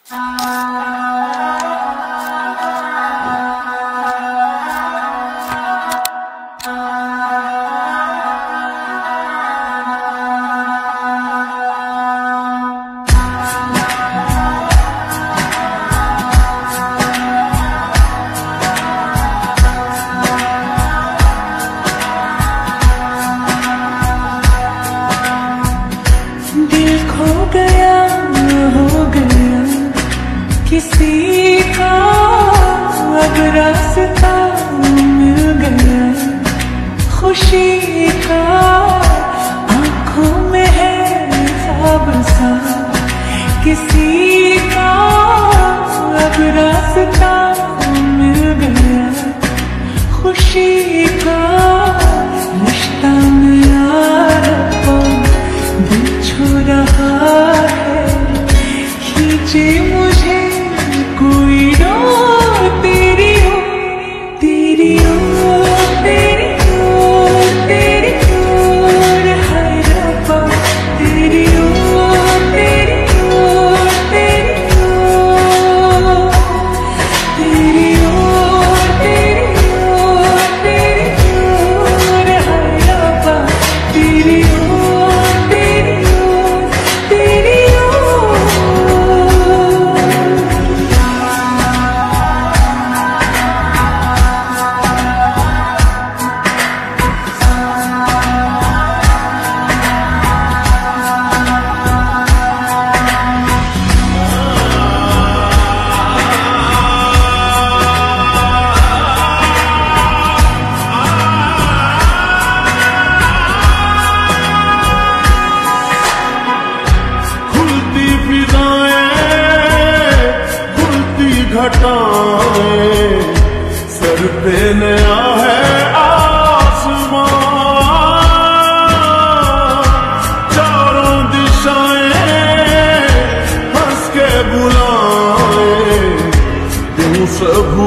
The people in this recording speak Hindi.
किसी का अब रास्ता मिल गया, खुशी का आंखों में है ख्वाब सा। किसी का अब रास्ता मिल गया, खुशी का रिश्ता मेरा दिल छू रहा है। खींचे मुझे कोई डोर तेरी हो, तेरी हो, तेरी हो, तेरी ओर हाय रब्बा, तेरी हो, तेरी हो, तेरी हो, तेरी हो, तेरी हो, तेरी ओर हाय रब्बा, तेरी हो, तेरी हो, तेरी हो। घटाएं सर पे नया है आसमां, चारों दिशाएं हंस के बुलाएं, यूं सब